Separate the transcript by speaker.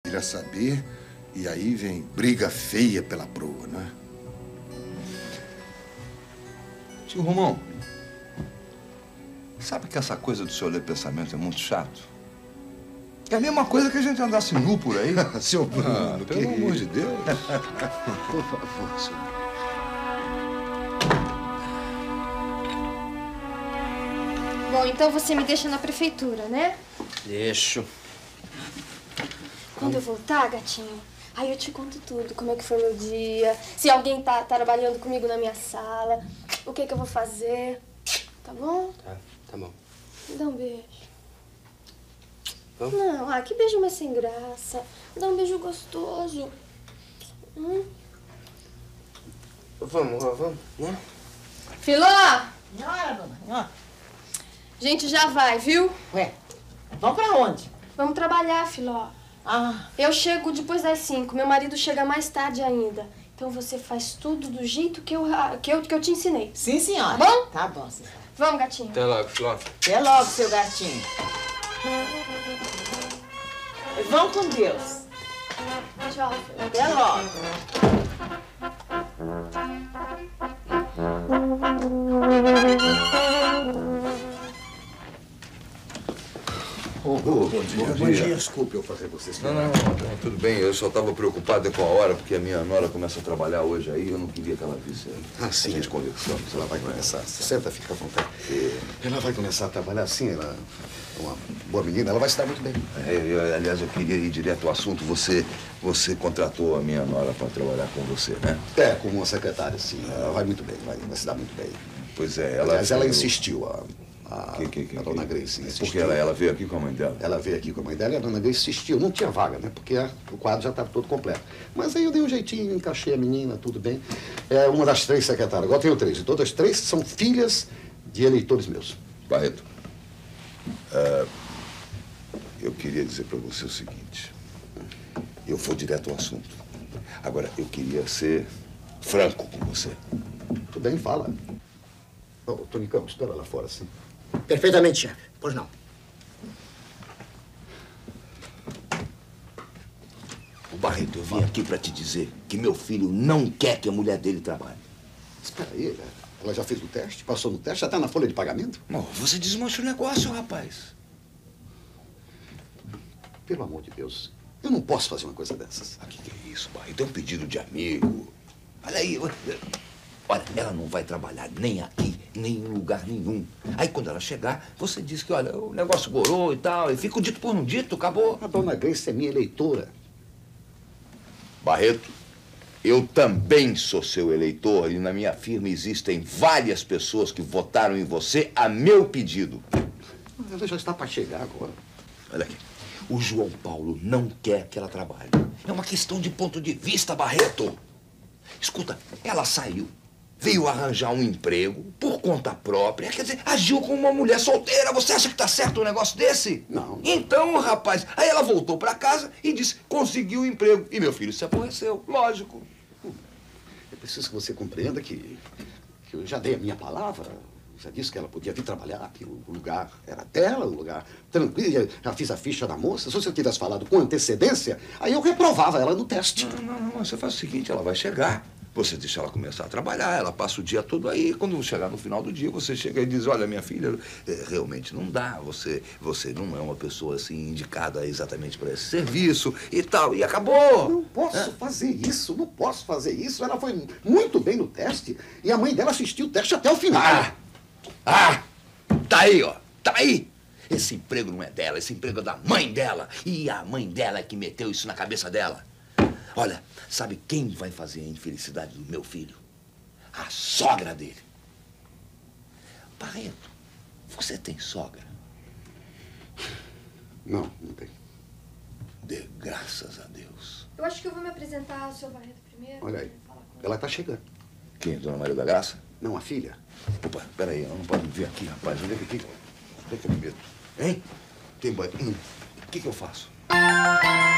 Speaker 1: filha saber, e aí vem briga feia pela proa, né?
Speaker 2: Tio Romão, sabe que essa coisa do senhor ler pensamento é muito chato? É a mesma coisa que a gente andasse nu por aí.
Speaker 1: Seu Bruno,
Speaker 2: pelo amor de Deus.
Speaker 1: Por favor, senhor.
Speaker 3: Bom, então você me deixa na prefeitura, né?
Speaker 4: Deixo.
Speaker 3: Quando eu voltar, gatinho, aí eu te conto tudo. Como é que foi meu dia, se alguém tá trabalhando comigo na minha sala, o que eu vou fazer, tá bom?
Speaker 4: Tá bom.
Speaker 3: Me dá um beijo.
Speaker 4: Vamos?
Speaker 3: Não, que beijo mais sem graça. Me dá um beijo gostoso.
Speaker 4: Vamos, né?
Speaker 3: Filó!
Speaker 5: Senhora, dona, ó.
Speaker 3: A gente já vai, viu?
Speaker 5: Ué, vamos pra onde?
Speaker 3: Vamos trabalhar, Filó. Eu chego depois das 5, meu marido chega mais tarde ainda. Então você faz tudo do jeito que eu te ensinei.
Speaker 5: Sim, senhora.
Speaker 3: Tá bom?
Speaker 5: Tá bom, senhora.
Speaker 3: Vamos, gatinho.
Speaker 4: Até logo, Filó.
Speaker 5: Até logo, seu gatinho. Vão com Deus.
Speaker 3: Tchau, Filó.
Speaker 5: Até logo.
Speaker 1: Bom dia. Desculpe eu fazer você esperar.
Speaker 2: Não, tudo bem. Eu só estava preocupado com a hora, porque a minha nora começa a trabalhar hoje aí. Eu não queria que ela visse
Speaker 1: Sim.
Speaker 2: a gente conversando.
Speaker 1: Ela vai começar. Senta, fica à vontade. Ela vai começar a trabalhar assim, ela é uma boa menina, ela vai se dar muito bem.
Speaker 2: Aliás, eu queria ir direto ao assunto. Você contratou a minha nora para trabalhar com você, né?
Speaker 1: Como uma secretária, sim. Ela vai muito bem, vai se dar muito bem.
Speaker 2: Pois é,
Speaker 1: Mas ela insistiu, a dona Grace insistiu.
Speaker 2: Porque ela veio aqui com a mãe dela?
Speaker 1: Ela veio aqui com a mãe dela e a dona Grace insistiu. Não tinha vaga, né? Porque o quadro já estava todo completo. Mas aí eu dei um jeitinho, encaixei a menina, tudo bem. É uma das 3 secretárias. Agora tenho 3. E todas as 3 são filhas de eleitores meus.
Speaker 2: Barreto, eu queria dizer para você o seguinte. Eu vou direto ao assunto. Agora, eu queria ser franco com você.
Speaker 1: Tudo bem, fala. Tonicão, espera lá fora, sim.
Speaker 6: Perfeitamente, chefe. Pois não.
Speaker 7: Barreto, eu vim aqui para te dizer que meu filho não quer que a mulher dele trabalhe.
Speaker 1: Espera aí, ela já fez o teste? Passou no teste? Já está na folha de pagamento?
Speaker 7: Não, você desmancha o negócio, rapaz.
Speaker 1: Pelo amor de Deus, eu não posso fazer uma coisa dessas.
Speaker 7: O que é isso, Barreto? É um pedido de amigo. Olha aí, olha, ela não vai trabalhar nem aqui, nem em lugar nenhum. Aí quando ela chegar, você diz que, olha, o negócio gorou e tal, e fica o dito por não dito, acabou.
Speaker 1: A dona Grace é minha eleitora.
Speaker 2: Barreto, eu também sou seu eleitor e na minha firma existem várias pessoas que votaram em você a meu pedido.
Speaker 1: Ela já está para chegar agora.
Speaker 7: Olha aqui, o João Paulo não quer que ela trabalhe. É uma questão de ponto de vista, Barreto. Escuta, ela saiu, veio arranjar um emprego por conta própria, quer dizer, agiu como uma mulher solteira. Você acha que tá certo um negócio desse?
Speaker 1: Não.
Speaker 7: Então, rapaz, aí ela voltou pra casa e disse, conseguiu o emprego. E meu filho se aborreceu, lógico.
Speaker 1: É preciso que você compreenda que eu já dei a minha palavra. Já disse que ela podia vir trabalhar, que o lugar era dela, um lugar tranquilo. Já fiz a ficha da moça. Se você tivesse falado com antecedência, aí eu reprovava ela no teste.
Speaker 2: Não, você faz o seguinte, ela vai chegar. Você deixa ela começar a trabalhar, ela passa o dia todo aí. Quando chegar no final do dia, você chega e diz, olha, minha filha, realmente não dá. Você não é uma pessoa, assim, indicada exatamente para esse serviço e tal. E acabou.
Speaker 1: Não posso fazer isso, não posso fazer isso. Ela foi muito bem no teste e a mãe dela assistiu o teste até o final.
Speaker 7: Tá aí, ó. Tá aí. Esse emprego não é dela, esse emprego é da mãe dela. E a mãe dela é que meteu isso na cabeça dela. Olha, sabe quem vai fazer a infelicidade do meu filho? A sogra dele. Barreto, você tem sogra?
Speaker 1: Não tem.
Speaker 7: Dê graças a Deus.
Speaker 3: Eu acho que eu vou me apresentar ao seu Barreto primeiro.
Speaker 1: Olha aí, ela está chegando.
Speaker 2: Quem, Dona Maria da Graça?
Speaker 1: Não, a filha.
Speaker 2: Opa, peraí, ela não pode vir aqui, rapaz. Onde é que eu me meto?
Speaker 7: Hein?
Speaker 2: Tem banho. O que eu faço?